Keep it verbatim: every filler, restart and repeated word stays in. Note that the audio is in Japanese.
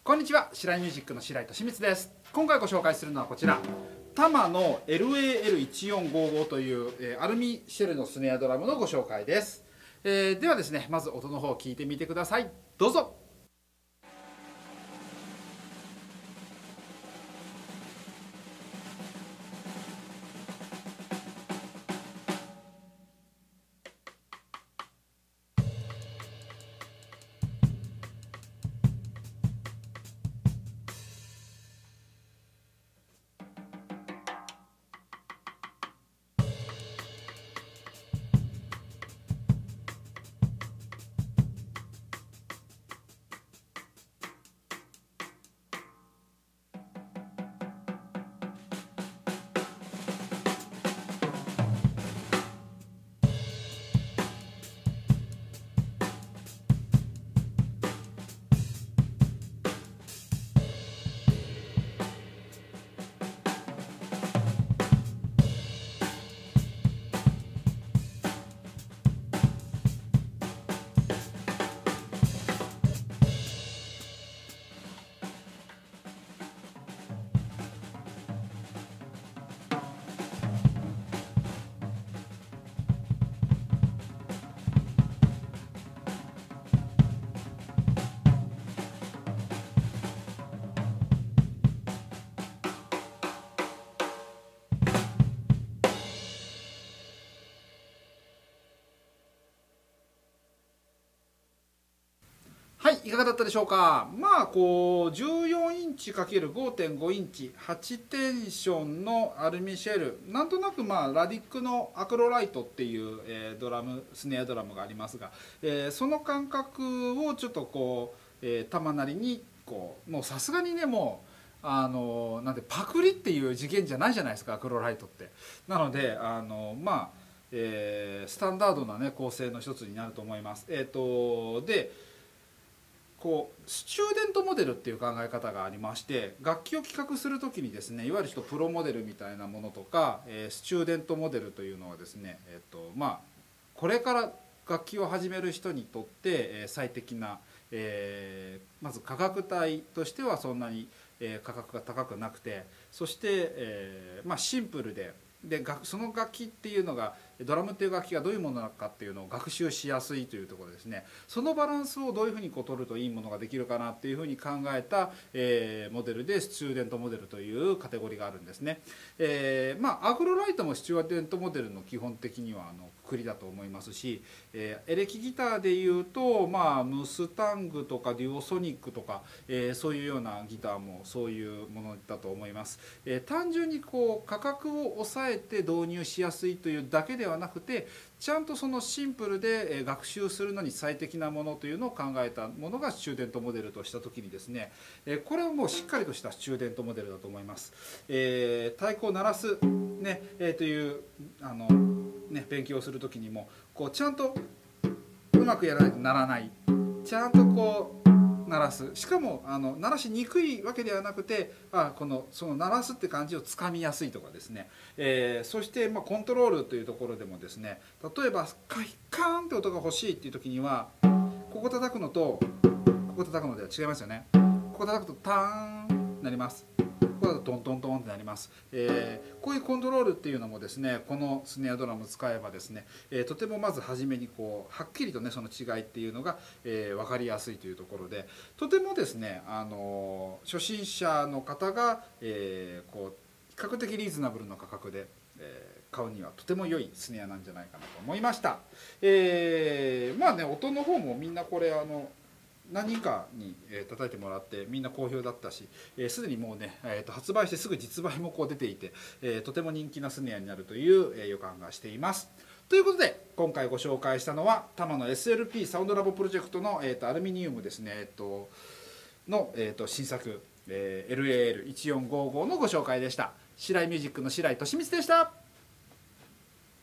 こんにちは、白井ミュージックの白井俊光です。今回ご紹介するのはこちら、タマの エルエーエルいちよんごご という、えー、アルミシェルのスネアドラムのご紹介です。えー、ではですね、まず音の方を聞いてみてください。どうぞ。はい、いかがだったでしょうか。まあこうじゅうよんインチ ×ごてんご インチはちテンションのアルミシェル、なんとなくまあラディックのアクロライトっていう、えー、ドラムスネアドラムがありますが、えー、その感覚をちょっとこう、えー、玉なりにこうもうさすがにねもうあのなんでパクリっていう次元じゃないじゃないですか、アクロライトって。なのであのまあ、えー、スタンダードなね構成の一つになると思います。えっ、ー、とでこうスチューデントモデルっていう考え方がありまして、楽器を企画する時にですね、いわゆるちょっとプロモデルみたいなものとか、えー、スチューデントモデルというのはですね、えーとまあ、これから楽器を始める人にとって、えー、最適な、えー、まず価格帯としてはそんなに、えー、価格が高くなくて、そして、えーまあ、シンプルででその楽器っていうのがドラムっていう楽器がどういうものなのかっていうのを学習しやすいというところですね。そのバランスをどういうふうにこう取るといいものができるかなっていうふうに考えた、えー、モデルでスチューデントモデルというカテゴリーがあるんですね。えー、まあアクロライトもスチューデントモデルの基本的にはあのくくりだと思いますし、えー、エレキギターでいうと、まあ、ムスタングとかデュオソニックとか、えー、そういうようなギターもそういうものだと思います。えー、単純にこう価格を抑えて導入しやすいというだけではなくて、ちゃんとそのシンプルで学習するのに最適なものというのを考えたものがスチューデントモデルとした時にですね、これはもうしっかりとしたスチューデントモデルだと思います。えー、太鼓を鳴らす、ねえー、というあの、ね、勉強をする時にもこうちゃんとうまくやらないとならない、ちゃんとこう鳴らす、しかもあの鳴らしにくいわけではなくて、あこのその鳴らすって感じをつかみやすいとかですね、えー、そしてまあコントロールというところでもですね、例えばカイカーンって音が欲しいっていう時にはここ叩くのとここ叩くのでは違いますよね。ここ叩くとターンになります。ここだとトントントンってなります。えー、こういうコントロールっていうのもですね、このスネアドラムを使えばですね、えー、とてもまず初めにこうはっきりとねその違いっていうのが、えー、分かりやすいというところで、とてもですね、あのー、初心者の方が、えー、こう比較的リーズナブルな価格で、えー、買うにはとても良いスネアなんじゃないかなと思いました。えー、まあね音の方もみんなこれあの何人かに、えー、叩いてもらってみんな好評だったし、す、えー、でにもうね、えー、と発売してすぐ実売もこう出ていて、えー、とても人気なスネアになるという、えー、予感がしています。ということで今回ご紹介したのはタマの エスエルピー サウンドラボプロジェクトの、えー、とアルミニウムですね、えー、との、えー、と新作、えー、エルエーエルいちよんごご のご紹介でした。白井ミュージックの白井俊光でした。